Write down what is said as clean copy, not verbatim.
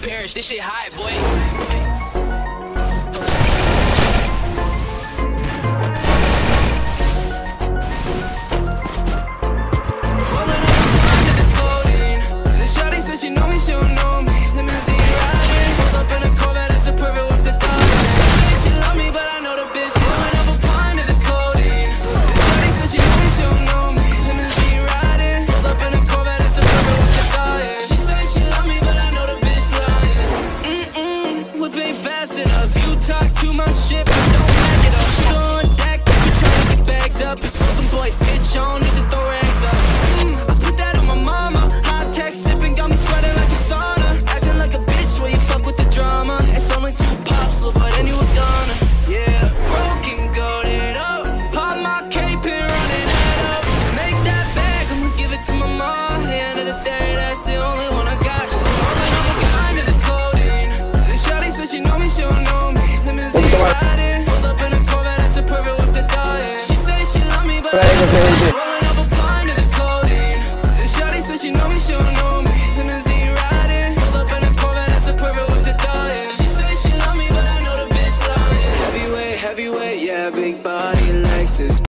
Paris. This shit hot, boy. She know me, she don't know me. Let me see you riding. Pulled up in a Corvette, it's a perfect with the dog. She say she love me, but I know the bitch pulling up a pint of the codeine. Shawty said she know me, she don't know me. Let me see you riding. Pulled up in a Corvette, it's a perfect with the dog. She say she love me, but I know the bitch lying. Whip ain't fast enough. You talk too much shit, but don't back it up. Shoot on deck, you tryna get bagged up. It's broken boy, bitch, I don't need to throw rags up. I put that on my mama. High tech sipping, got me sweating like a sauna. Acting like a bitch where you fuck with the drama. It's only 2 pops, little but then you a goner. Yeah, broken, goated up. Pop my cape and run it head up. Make that bag, I'ma give it to my mom. At the end of the day, that's the only one I got. She's rolling up a kind of the codeine. And shawty said she know me, she don't know me. Let me see you riding. Pulled up in a Corvette, that's a perfect with the dog. She say she love me, but I